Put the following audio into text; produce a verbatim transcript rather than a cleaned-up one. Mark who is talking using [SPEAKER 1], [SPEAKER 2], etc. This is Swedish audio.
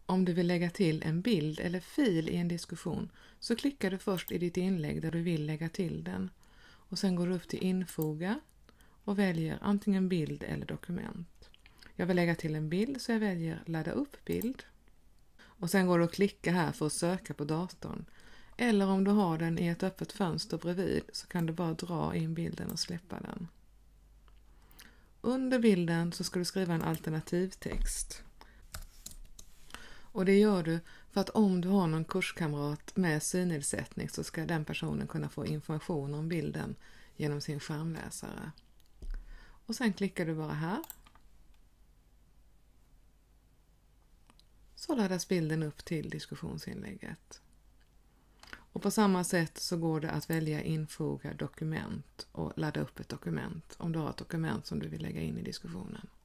[SPEAKER 1] Om du vill lägga till en bild eller fil i en diskussion så klickar du först i ditt inlägg där du vill lägga till den. Och sen går du upp till infoga och väljer antingen bild eller dokument. Jag vill lägga till en bild så jag väljer ladda upp bild. Och sen går du att klicka här för att söka på datorn. Eller om du har den i ett öppet fönster bredvid så kan du bara dra in bilden och släppa den. Under bilden så ska du skriva en alternativtext. Och det gör du för att om du har någon kurskamrat med synnedsättning så ska den personen kunna få information om bilden genom sin skärmläsare. Och sen klickar du bara här. Så laddas bilden upp till diskussionsinlägget. Och på samma sätt så går det att välja infoga dokument och ladda upp ett dokument om du har ett dokument som du vill lägga in i diskussionen.